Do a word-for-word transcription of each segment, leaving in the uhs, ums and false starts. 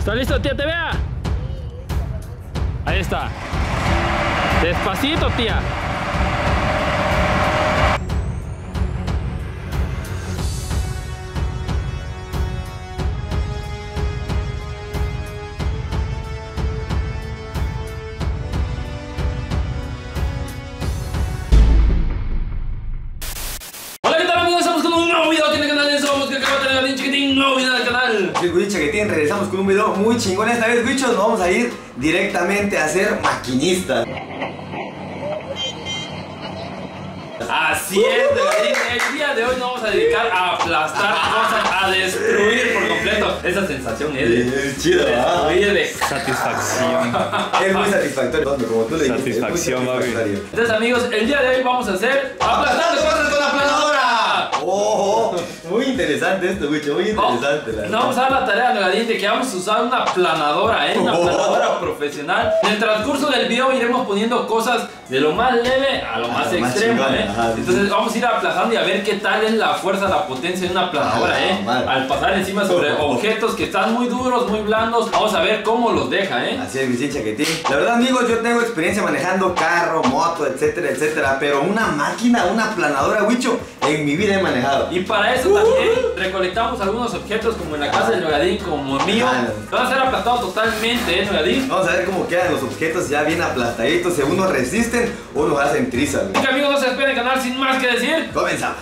¿Está listo, tía? ¿Te vea? Ahí está. Despacito, tía. Chaquetín, regresamos con un video muy chingón. Esta vez, bichos, nos vamos a ir directamente a ser maquinistas. Así es, el día de hoy nos vamos a dedicar a aplastar cosas, a destruir por completo. Esa sensación es de, es chido, destruir, de satisfacción. Es muy satisfactorio, como tú le dijiste. Satisfacción, es muy satisfactorio. Entonces, amigos, el día de hoy vamos a hacer aplastando cosas con la aplanadora. Oh, muy interesante esto, bicho, muy interesante. Oh, nos vamos a dar la tarea, Negadín, de que vamos a usar una aplanadora, ¿eh? Una aplanadora oh. profesional. En el transcurso del video iremos poniendo cosas de lo más leve a lo más a extremo, más ¿eh? Ajá, entonces sí. Vamos a ir aplazando y a ver qué tal es la fuerza, la potencia de una aplanadora, ah, ¿eh? Mal. Al pasar encima sobre oh, oh, objetos que están muy duros, muy blandos, vamos a ver cómo los deja, ¿eh? Así es, mi chaquetín. La verdad, amigos, yo tengo experiencia manejando carro, moto, etcétera, etcétera, pero una máquina, una aplanadora, bicho, en mi vida he manejado. Y para eso uh. también recolectamos algunos objetos como en la casa del Negadín, como el mío. Ah, no. Van a ser aplastados totalmente, ¿eh, Negadín? Vamos a ver cómo quedan los objetos ya bien aplastaditos, si unos resisten o nos hacen trizas. Así que, amigos, no se despeguen del canal sin más que decir. Comenzamos.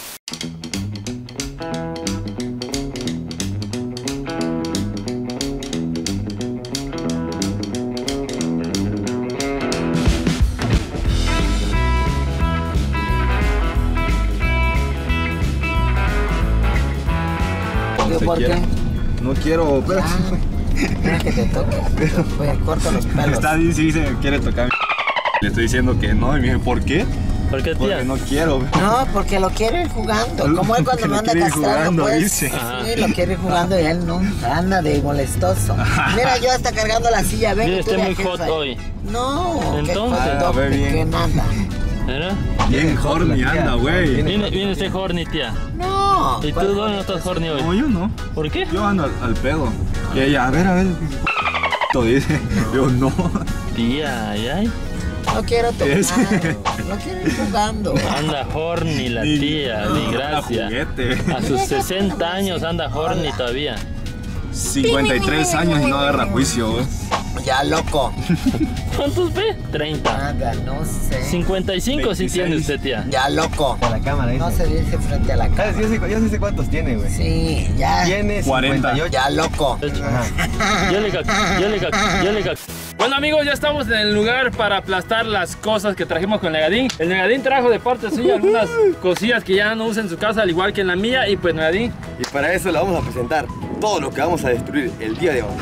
¿Por qué? No quiero, pero... Mira que te toque. Pues corta los pelos. Está bien, sí, se quiere tocar. Le estoy diciendo que no, y me dice, ¿por qué? ¿Por qué, tía? Porque no quiero. No, porque lo quiere ir jugando. Como él cuando me anda castrando, pues. Dice. Sí, lo quiere ir jugando y él no. Anda de molestoso. Mira, yo hasta cargando la silla. Ven, yo estoy muy hot hoy. No, entonces. Ah, que nada. ¿Era? Bien horny anda, güey. Viene, viene usted horny, tía. No. ¿Y tú dónde no estás horny hoy? No, yo no. ¿Por qué? Yo ando al, al pedo. Y ella, a ver, a ver. Todo dice. Yo no. Tía, ay, ay. No quiero tocar. No quiero ir jugando. Anda horny la tía, ni gracia. A sus sesenta años anda horny todavía. cincuenta y tres años y no agarra juicio, güey. Ya, loco. ¿Cuántos ve? treinta. Nada, no sé. cincuenta y cinco sí tiene usted, tía. Ya, loco. A la cámara, no se dice frente a la cámara. Yo sé, yo sé cuántos tiene, güey. Sí, ya. Tiene cuarenta. cincuenta y ocho. Ya, loco. Yo le cac, yo le cac, yo le cac. Bueno, amigos, ya estamos en el lugar para aplastar las cosas que trajimos con Negadín. El Negadín trajo de parte suya algunas cosillas que ya no usa en su casa, al igual que en la mía. Y pues, Negadín. Y para eso le vamos a presentar todo lo que vamos a destruir el día de hoy.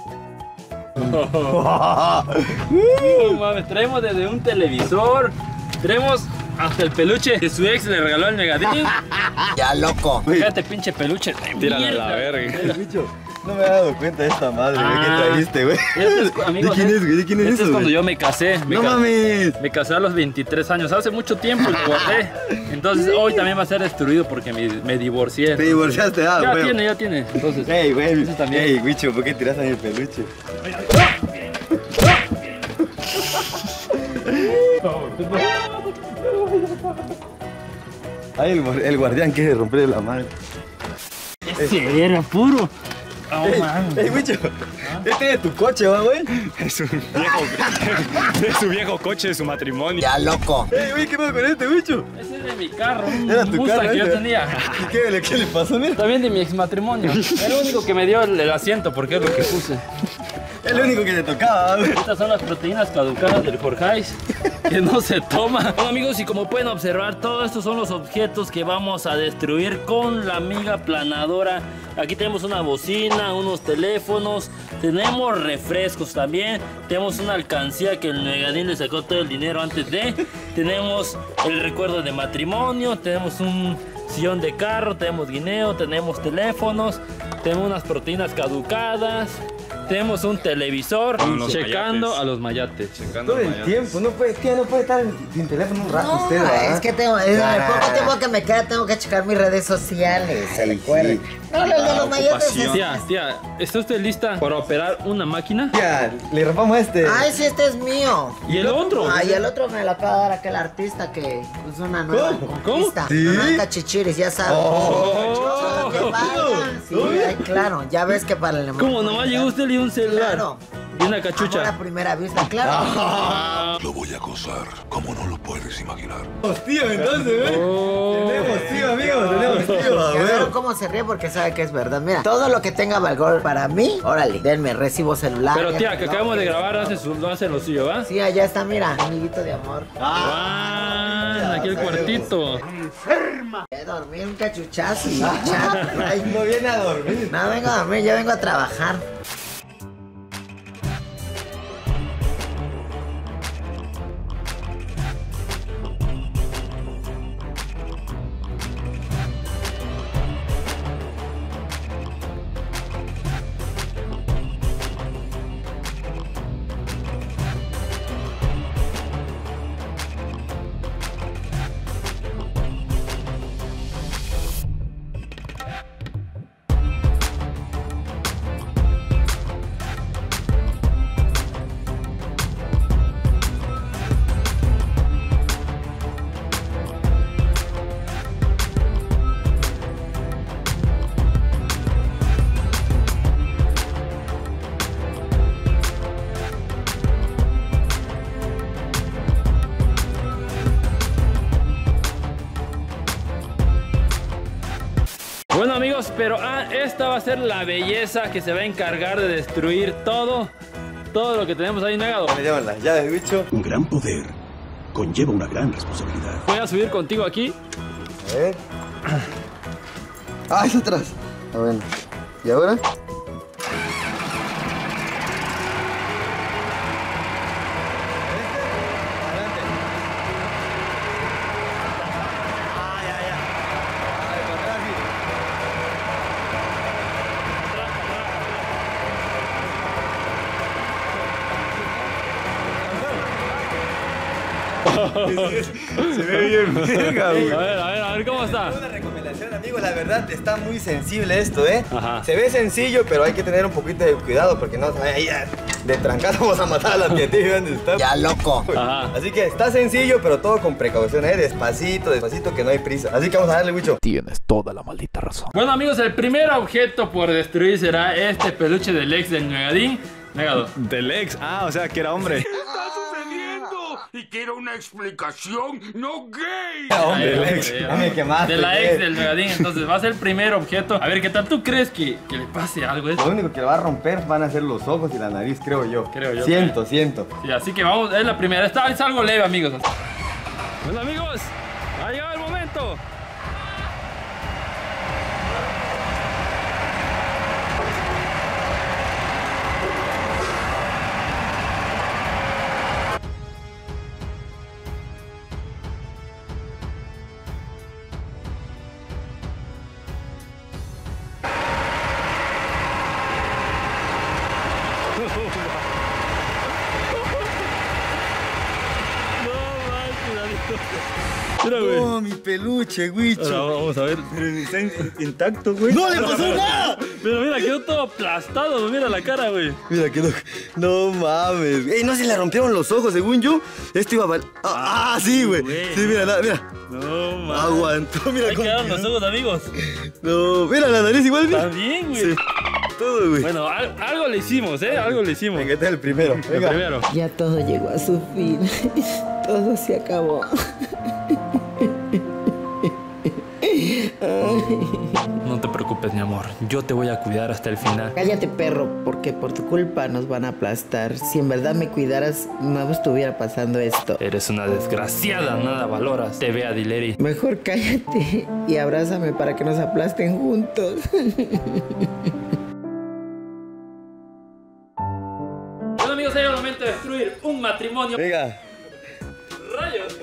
Oh, mames, traemos desde un televisor, traemos hasta el peluche que su ex le regaló al Negadín. Ya, loco. Fíjate, pinche peluche. Tírale a la verga. No me he dado cuenta de esta madre, ah, que trajiste, güey. Amigos, ¿de quién es, güey? ¿De quién es este eso, es cuando güey? yo me casé. Me ¡No ca mames! Me casé a los veintitrés años, hace mucho tiempo lo guardé. Entonces hoy también va a ser destruido porque me, me divorcié. ¿Te divorciaste? Ah, ya güey. tiene, ya tiene. Entonces, ey, güey. También. Ey, bicho, ¿por qué tiras a mi peluche? Ay, el, el guardián quiere romperle la madre. Ese era puro. Oh, ey, man. ey, bicho, ¿ah? Este es tu coche, ¿va, güey? Es un viejo, es su viejo coche de su matrimonio. Ya, loco. Ey, güey, ¿qué pasa con este, bicho? Ese es de mi carro, un Era tu Mustang carro, que yo ¿eh? tenía. ¿Y qué, qué le pasó, mira? También de mi ex matrimonio. Era el único que me dio el, el asiento porque es lo que puse. Es lo único que le tocaba, güey. Estas son las proteínas caducadas del Jorgeis que no se toma. Bueno, amigos, y como pueden observar, todos estos son los objetos que vamos a destruir con la amiga planadora. Aquí tenemos una bocina, unos teléfonos, tenemos refrescos también, tenemos una alcancía que el Negadín le sacó todo el dinero antes de, tenemos el recuerdo de matrimonio, tenemos un sillón de carro, tenemos guineo, tenemos teléfonos, tenemos unas proteínas caducadas, tenemos un televisor checando mayates. a los mayates. Checando todo el mayates. tiempo, no puede, tía, no puede estar sin teléfono un rato no, usted, ¿verdad? Es que tengo, en el poco tiempo que me queda tengo que checar mis redes sociales, se recuerde. Sí. No, lo de los mayates es... Tía, tía, ¿está usted lista para operar una máquina? Tía, le rompamos este. Ay, sí, este es mío. ¿Y el otro? Ay, el otro me lo acaba de dar aquel artista que es una nueva ¿Cómo? conquista. ¿Sí? Una cachichiris, ya sabes. Oh. Que vaya. Sí, ay, claro, ya ves que para el... ¿Cómo? Nomás llegó usted y un celular. Claro. Y una cachucha. Amor a primera vista, claro. Ah. Lo voy a acosar, como no lo puedes imaginar. Tío, entonces, ¿eh? Oh. Tenemos tío, amigos, tenemos tío. A Ya ver. veo cómo se ríe porque sabe que es verdad. Mira, todo lo que tenga valor para mí, órale, denme, recibo celular. Pero tía, que acabamos de grabar, hace, su, hace lo suyo, ¿va? Sí, allá está, mira, amiguito de amor. Ah, aquí el cuartito. Enferma. Voy a dormir un cachuchazo y chat. Ay, no viene a dormir. No vengo a dormir, yo vengo a trabajar. Bueno amigos, pero ah, esta va a ser la belleza que se va a encargar de destruir todo, todo lo que tenemos ahí negado. Me llevan las llaves, bicho. Un gran poder conlleva una gran responsabilidad. Voy a subir contigo aquí. A ver. Ah, es atrás. Ah, bueno. ¿Y ahora? Se ve bien verga, güey. A ver, a ver, a ver cómo está. Una recomendación, amigos, la verdad está muy sensible esto, ¿eh? Ajá. Se ve sencillo, pero hay que tener un poquito de cuidado porque no, ahí ya, de trancazo vamos a matar a la tiendita donde está. Ya, loco. Ajá. Así que está sencillo, pero todo con precaución, ¿eh? Despacito, despacito, que no hay prisa. Así que vamos a darle, bicho. Tienes toda la maldita razón. Bueno amigos, el primer objeto por destruir será este peluche del ex del Negadín. Negado. Del ex. Ah, o sea, que era hombre. Y quiero una explicación, no gay. Hombre, Ay, el hombre, ex. hombre. Ya me quemaste, De la ex ¿qué? del Negadín, entonces va a ser el primer objeto. A ver, ¿qué tal tú crees que, que le pase algo a esto? Lo único que le va a romper van a ser los ojos y la nariz, creo yo. Creo yo. Siento, siento. Sí, así que vamos, es la primera. Esta es algo leve, amigos. Bueno, amigos, ha llegado el momento. Mira, güey. Oh, mi peluche, güicho. Ahora vamos a ver. Pero está intacto, güey. ¡No le pasó nada! Pero mira, quedó todo aplastado. Mira la cara, güey. Mira, quedó. No mames. Ey, no se le rompieron los ojos, según yo. Esto iba a valer. Ah, ah, sí, güey. güey. Sí, mira, la- mira. No, man. Aguantó, mira Ahí cómo quedaron quedó. los ojos, amigos. No, mira la nariz igual, mira. También, güey. Sí. Todo, güey. Bueno, al- algo le hicimos, ¿eh? Algo le hicimos. Venga, este es el primero. El Venga. primero. Ya todo llegó a su fin. Todo se acabó. No te preocupes, mi amor. Yo te voy a cuidar hasta el final. Cállate, perro, porque por tu culpa nos van a aplastar. Si en verdad me cuidaras, no estuviera pasando esto. Eres una desgraciada, nada valoras. Te vea, Dileri. Mejor cállate y abrázame para que nos aplasten juntos. Bueno, amigos, ha llegado el momento de destruir un matrimonio. Venga. ¡Rayos!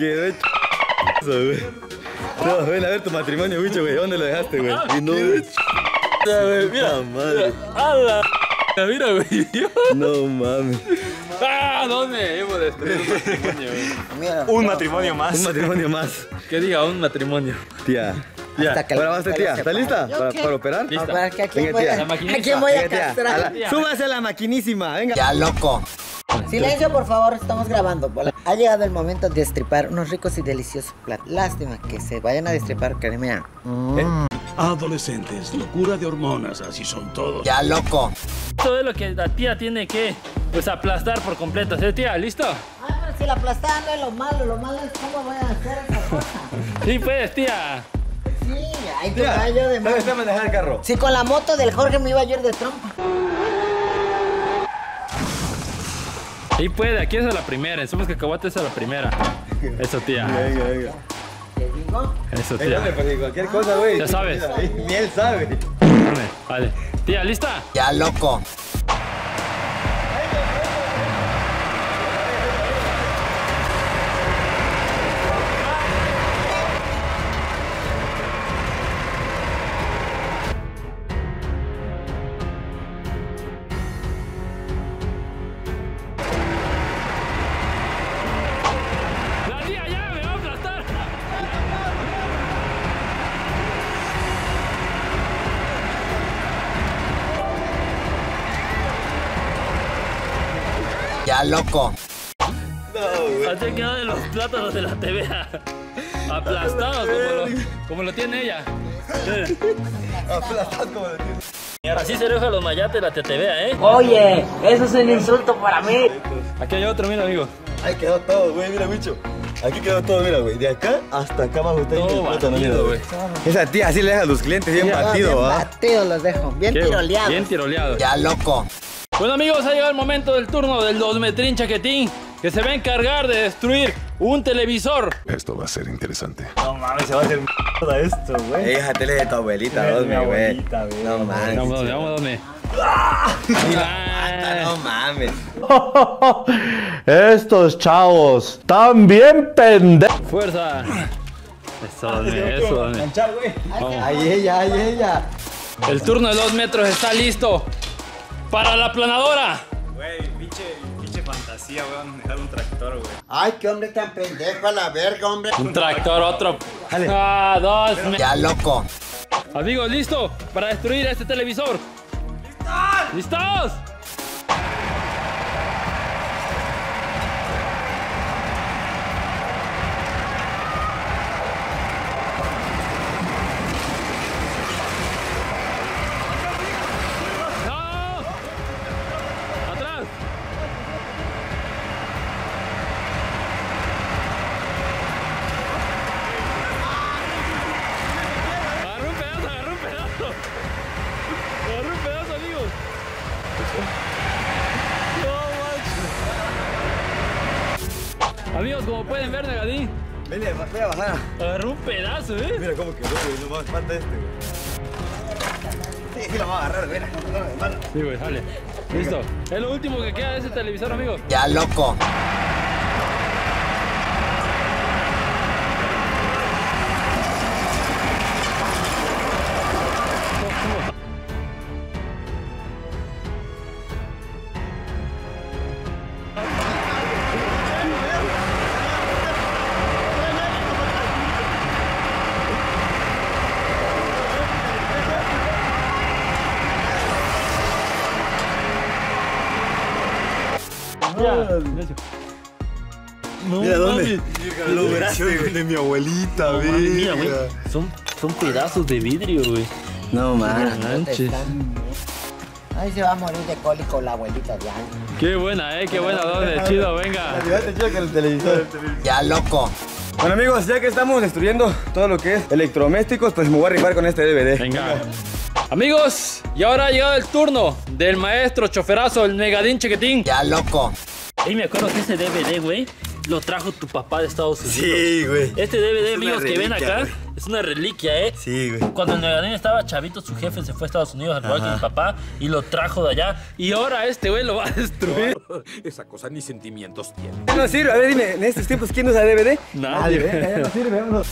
quedó hecho, güey. No, ven a ver tu matrimonio, bicho, güey. ¿Dónde lo dejaste, güey? Y no, güey. Mira, madre. ¡Hala! Mira, güey. No mames. ¡Ah! ¿Dónde hemos destruido un matrimonio, güey? Mira, Un no, matrimonio más. Un matrimonio más. Que diga un matrimonio. Tía. Hasta que Ahora la vas, mujer tía. se ¿Está lista? para. ¿Para, ¿Yo qué? para operar? Lista. A ver, ¿a quién Venga, voy tía. a, La ¿a maquinista. quién voy a Venga, tía. castrar? A la- Súbase a la maquinísima, venga. Ya, loco. Silencio, por favor, estamos grabando. Ha llegado el momento de destripar unos ricos y deliciosos platos. Lástima que se vayan a destripar, créeme. Mm. Adolescentes, locura de hormonas, así son todos. Ya, loco. Todo es lo que la tía tiene que, pues, aplastar por completo. ¿Sí, tía? ¿Listo? Ay, pero si la aplastada no es lo malo, lo malo es cómo voy a hacer esa cosa. Sí, pues, tía. Sí, ay, tu Tía, gallo de ¿sabes mal. manejar el carro? Si con la moto del Jorge me iba a ir de trompa. Sí, puede. Aquí es a la primera. En Somos Cacahuates es a la primera. Eso, tía. Venga, venga. ¿Te digo? Eso, Ey, dale, tía. pues, cualquier cosa, güey. Ya sabes. Ni él sabe. Dame, vale. Tía, ¿lista? Ya, loco. La tía ya me va a aplastar. Ya, loco. Así quedó de los plátanos de la T V A. Aplastados como lo, como lo tiene ella. Sí. Aplastado como lo tienes. Así se deja los mayates de la T V A, ¿eh? Oye, eso es un insulto para mí. Aquí hay otro, mira, amigo. Ahí quedó todo, güey, mira, bicho. Aquí quedó todo, mira, güey. De acá hasta acá abajo está Todo el plátano, mira, batido, güey. güey. Esa tía así le deja a los clientes bien Ah, batido, bien ¿va? batido los dejo, bien Qué- tiroleados. Bien tiroleado. Ya, loco. Bueno, amigos, ha llegado el momento del turno del Dos Metrín Chaquetín, que se va a encargar de destruir un televisor. Esto va a ser interesante. No mames, se va a hacer mierda esto, güey. Ey, déjatele de tu abuelita, Es mi Osme, güey. abuelita, güey. No mames. Vamos, ¿dónde? Vamos, ¿dónde? Ah, no mames. Estos chavos están bien pendejos. Fuerza. Eso, Dome, eso, Dome. Manchar, güey. Ay, ella, ay, ella. El turno de dos metros está listo para la planadora. Güey, pinche, pinche fantasía, güey. Van a dejar un tractor, güey. Ay, qué hombre tan pendejo a la verga, hombre. Un tractor, otro. Ah, dos. me- Ya, loco. Amigos, ¿listo para destruir este televisor? ¡Listos! ¡Listos! ¡No! ¡Atrás! Agarró un pedazo, agarró un pedazo. Agarró un pedazo, amigos. No manches. Amigos, como pueden ver, Negadín Vele, voy a bajar. agarró un pedazo, ¿eh? Mira cómo quedó, güey. No más falta este, güey. Sí, sí lo vamos a agarrar, mira. Hermano. Sí, güey, sale. Listo. Es lo último que queda de ese televisor, amigos. Ya, loco. Ya, silencio. No, Mira, ¿dónde? mames. Lograste, güey. De mi abuelita, No, güey. mames, mira, güey. Son, son pedazos de vidrio, güey. No mames. Manches. Ay, se va a morir de cólico la abuelita de año. Qué buena, eh, qué buena, ¿dónde? Chido, venga. Ayúdate, chico, que el televisor. Ya, loco. Bueno, amigos, ya que estamos destruyendo todo lo que es electrodomésticos, pues me voy a rifar con este D V D. Venga. Amigos, y ahora ha llegado el turno del maestro choferazo, el Negadín Chequetín. Ya, loco. Y me acuerdo que ese D V D, güey, lo trajo tu papá de Estados Unidos. Sí, güey. Este D V D, Es una amigos, que ven reliquia, acá, güey. es una reliquia, ¿eh? Sí, güey. Cuando el Negadín estaba chavito, su jefe se fue a Estados Unidos, al igual que mi papá, y lo trajo de allá. Y ahora este güey lo va a destruir. Esa cosa ni sentimientos tiene. Ya no sirve. A ver, dime, en estos tiempos, ¿quién usa D V D? Nadie. Venga, ya no sirve, vámonos.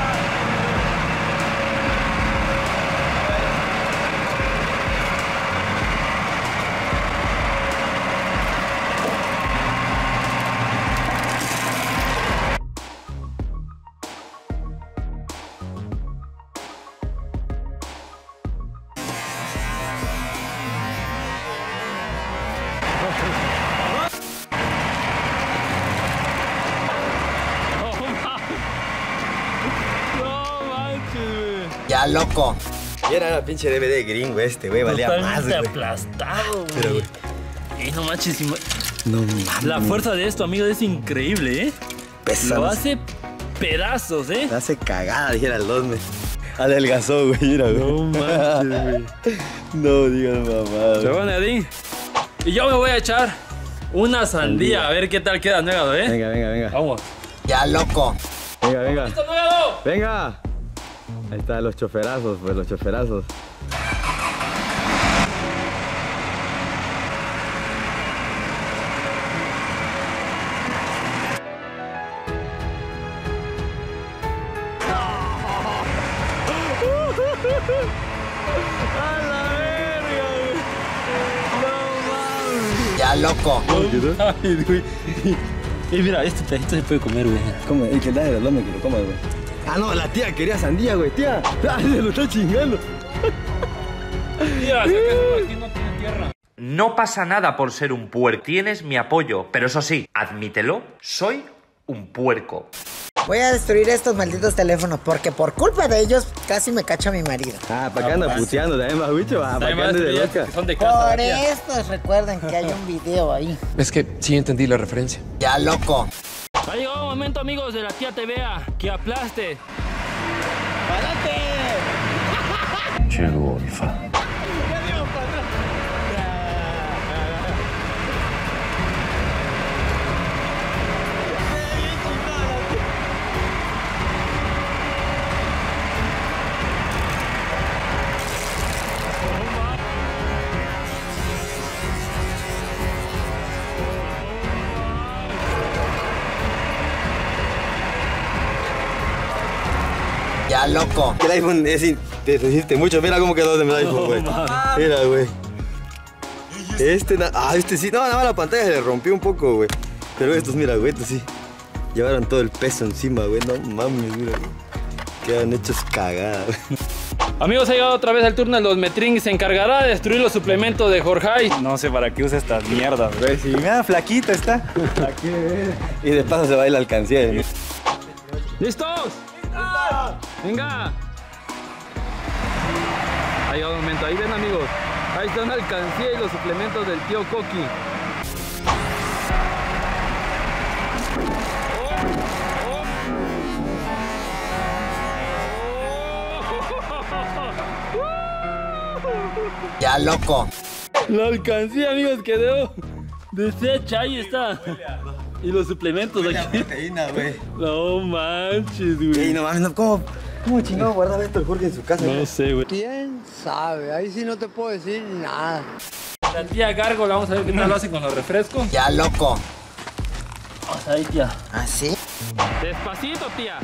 Ya, loco. Y era el pinche D V D gringo este, güey. Valía más, Totalmente güey. aplastado, Pero, güey. güey. Y no manches, ima- No mames. la fuerza de esto, amigo, es increíble, ¿eh? Pesa. Lo hace pedazos, ¿eh? Me hace cagada, dijera el dos, me. Adelgazó, güey, mira, güey. No manches, güey. No digas mamá. Pero bueno, Negadín. Y yo me voy a echar una sandía, a ver qué tal queda, Negado, ¿eh? Venga, venga, venga. Vamos. Ya, loco. Venga, venga. ¡Listo, Negado! Venga. Ahí están los choferazos, pues, los choferazos. Ya, loco. Ay, güey. Y mira, este pedacito se puede comer, güey. ¿Cómo? Y que dale, dame que lo comas, güey. Ah, no, la tía quería sandía, güey. Tía, ah, se lo está chingando. Mira, aquí no tiene tierra. No pasa nada por ser un puerco. Tienes mi apoyo, pero eso sí, admítelo, soy un puerco. Voy a destruir estos malditos teléfonos porque por culpa de ellos casi me cacha mi marido. Ah, ¿para qué anda puteando? ¿También más, bicho? Ah, ¿para qué Además, anda de ya loca? que son de casa. Por tía. estos recuerden que hay un video ahí. Es que sí entendí la referencia. Ya, loco. Ha llegado el momento, amigos, de la tía Te Vea, que aplaste. Che golfa. Ya, loco. El iPhone es in- te resiste mucho. Mira cómo quedó de mi iPhone, güey. Mira, güey. Este, na- ah, este sí. No, nada más la pantalla se le rompió un poco, güey. Pero estos, mira, güey, estos sí. Llevaron todo el peso encima, güey. No mames, mira, güey. Quedan hechos cagadas, güey. Amigos, ha llegado otra vez el turno de los Metring. Se encargará de destruir los suplementos de Jorge. No sé para qué usa estas mierdas, güey. Si mira, flaquita está. Aquí, y de paso se va a ir la alcancía. ¿Eh? ¿Listos? Venga. Ha llegado el momento. Ahí ven, amigos. Ahí están la alcancía y los suplementos del tío Coqui. Ya, loco. La alcancía, amigos, quedó deshecha. Ahí está. Y los suplementos aquí. Proteína, güey. No manches, Ey, güey. no mames, no, ¿cómo, cómo chingado guardaba esto el Jorge en su casa? No sé, güey. ¿Quién sabe? Ahí sí no te puedo decir nada. La tía Gárgola, vamos a ver qué tal lo hace con los refrescos. Ya, loco. Vamos ahí, tía. ¿Así? Despacito, tía.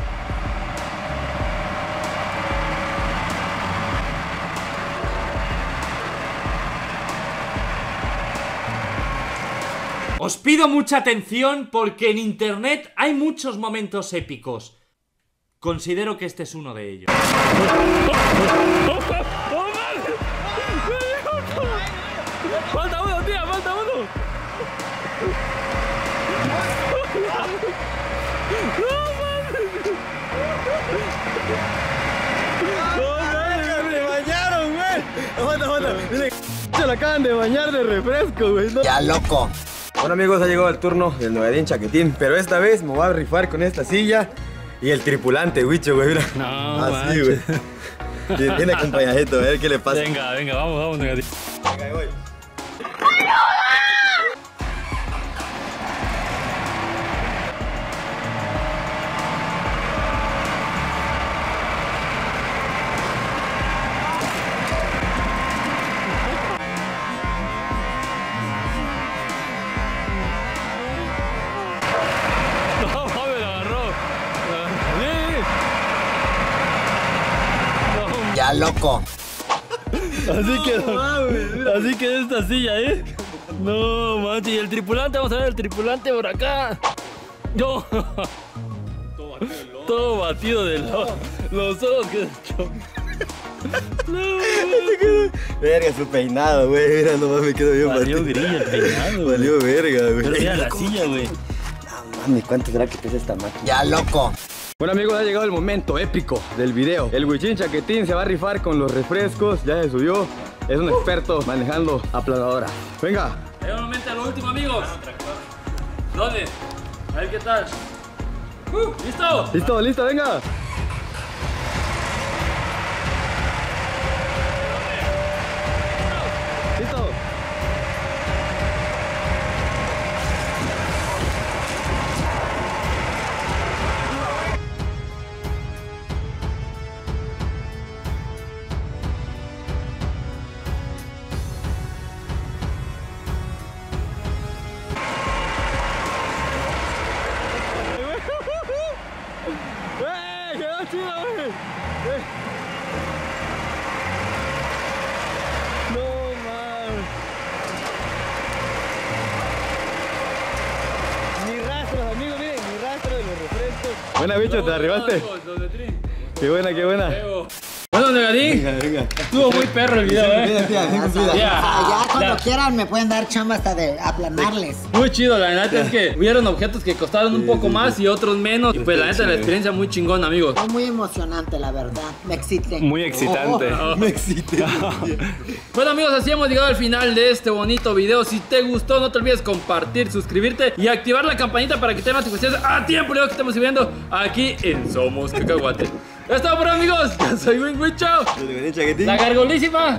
Os pido mucha atención porque en internet hay muchos momentos épicos. Considero que este es uno de ellos. Falta uno, tía, falta uno. ¡Me bañaron, güey! Aguanta, aguanta. Dile, se la acaban de bañar de refresco, güey. ¿No? Ya, loco. Bueno, amigos, ha llegado el turno del Negadín Chaquetín. Pero esta vez me voy a rifar con esta silla y el tripulante, Huicho, güey. Mira. No, así, güey. Viene viene acompañadito, a ver qué le pasa. Venga, venga, vamos, vamos, Negadín. Venga, ahí voy. Ya, loco. Así quedó. Así quedó esta silla, ¿eh? No, manches. Y el tripulante, vamos a ver el tripulante por acá. No. Todo batido de los, los ojos que se echó. No, verga, su peinado, güey. Mira, nomás me quedo bien valió batido. grilla el peinado. Valió verga, güey. Pero mira la silla, güey. No mames, ¿cuánto será que pesa esta máquina? Ya, loco. Bueno amigos, ha llegado el momento épico del video. El Huichín Chaquetín se va a rifar con los refrescos, ya se subió. Es un experto manejando aplanadora. Venga. Llegó un momento a lo último, amigos. ¿Dónde? A ver qué tal. Uh, ¿Listo? Listo, listo, venga. Listo. ¡Eh! ¡Quedó chido, güey! Eh. No mames. Ni rastros, amigos, miren, ni rastro de los refrescos. Buena, bicho, te arribaste. Qué buena, qué buena. Bueno, Negadín. Venga, venga. Estuvo muy perro el video, eh. Mira, tía, ten cuidado. Ya. Ya cuando Ya. quieran me pueden dar chamba hasta de aplanarles. Muy chido, la neta es que hubieron objetos que costaron un poco más y otros menos. Y pues la neta la experiencia muy chingón, amigos. Fue muy emocionante, la verdad. Me excité. Muy excitante. Me excité. Bueno, amigos, así hemos llegado al final de este bonito video. Si te gustó, no te olvides compartir, suscribirte y activar la campanita para que te den notificaciones a tiempo luego que estemos subiendo aquí en Somos Cacahuate. Ya está, por amigos. Yo soy Wing Wing, chao. La gargolísima.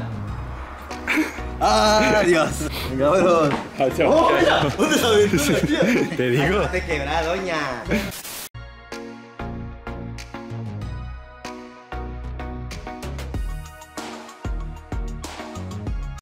Adiós. Venga, vámonos. Chao. ¿Dónde está la aventura, tía? Te digo. Te quebrá, doña.